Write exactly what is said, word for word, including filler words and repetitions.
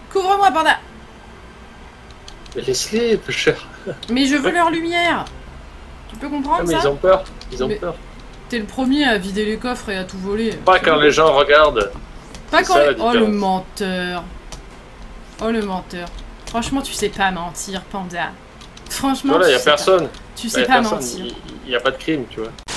Couvre-moi, panda. Mais laisse-les, peu cher. Mais je veux leur lumière. Tu peux comprendre Ah, mais ça? ils ont peur. Ils ont Mais- peur. T'es le premier à vider les coffres et à tout voler. Pas quand les gens regardent. Pas c'est quand ça, les... la Oh le différence. menteur. Oh le menteur. Franchement, tu sais pas mentir, panda. Franchement, Voilà, tu il y a sais pas. personne. Tu Bah, sais y a pas personne. mentir. Il n'y a pas de crime, tu vois.